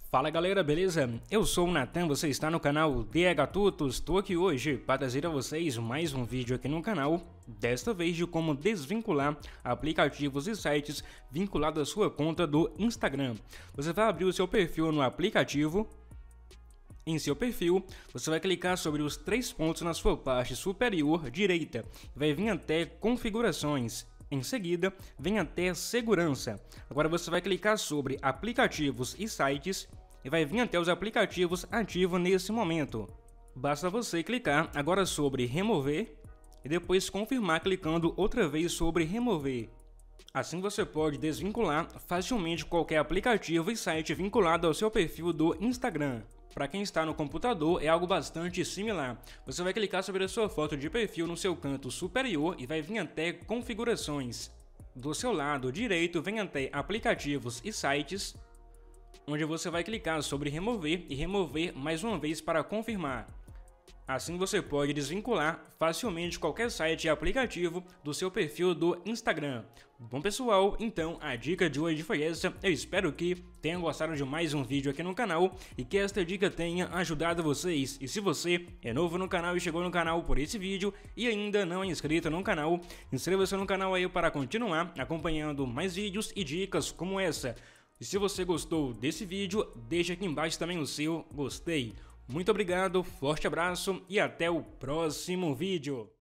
Fala galera, beleza? Eu sou o Natan, você está no canal DH Tutos. Estou aqui hoje para trazer a vocês mais um vídeo aqui no canal, desta vez de como desvincular aplicativos e sites vinculados à sua conta do Instagram. Você vai abrir o seu perfil no aplicativo. Em seu perfil, você vai clicar sobre os três pontos na sua parte superior direita e vai vir até configurações. Em seguida, vem até segurança. Agora você vai clicar sobre aplicativos e sites e vai vir até os aplicativos ativos nesse momento. Basta você clicar agora sobre remover e depois confirmar clicando outra vez sobre remover. Assim você pode desvincular facilmente qualquer aplicativo e site vinculado ao seu perfil do Instagram. Para quem está no computador, é algo bastante similar. Você vai clicar sobre a sua foto de perfil no seu canto superior e vai vir até configurações. Do seu lado direito, vem até aplicativos e sites, onde você vai clicar sobre remover e remover mais uma vez para confirmar. Assim você pode desvincular facilmente qualquer site e aplicativo do seu perfil do Instagram. Bom pessoal, então a dica de hoje foi essa. Eu espero que tenham gostado de mais um vídeo aqui no canal e que esta dica tenha ajudado vocês. E se você é novo no canal e chegou no canal por esse vídeo e ainda não é inscrito no canal, inscreva-se no canal aí para continuar acompanhando mais vídeos e dicas como essa. E se você gostou desse vídeo, deixa aqui embaixo também o seu gostei. Muito obrigado, forte abraço e até o próximo vídeo.